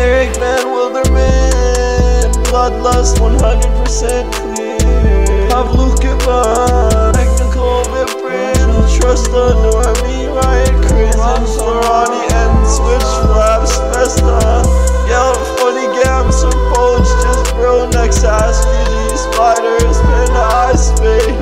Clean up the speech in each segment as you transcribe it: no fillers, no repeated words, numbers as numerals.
ericvanwilderman, bloodlust 100% clear. Have lucki, technical viprin, trust the normie, riot crazy, Sorani and switch flaps, npesta. Yell funny gams or poach, just bro next ass, GG spiders, pin high space.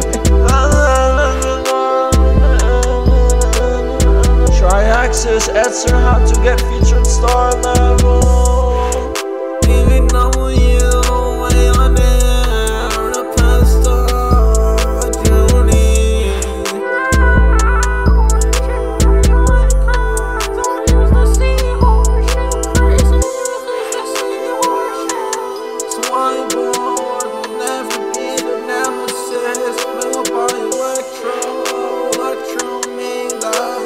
Tri-axis, answer how to get featured star level. Even though you way on air, the pasta journey. So I born, never be the nemesis, built by electro means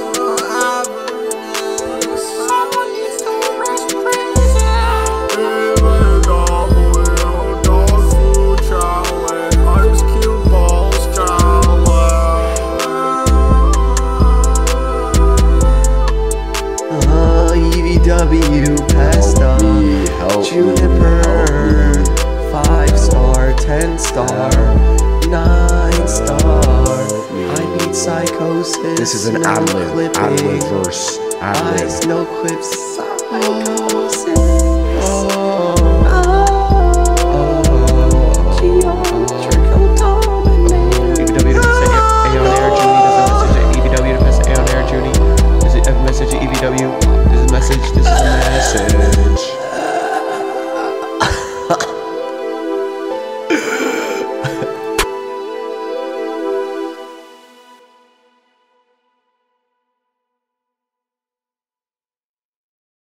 pasta, juniper, 5-star, 10-star, 9-star. I need psychosis. This is an ad-lib verse. Eyes, no clips, psychosis.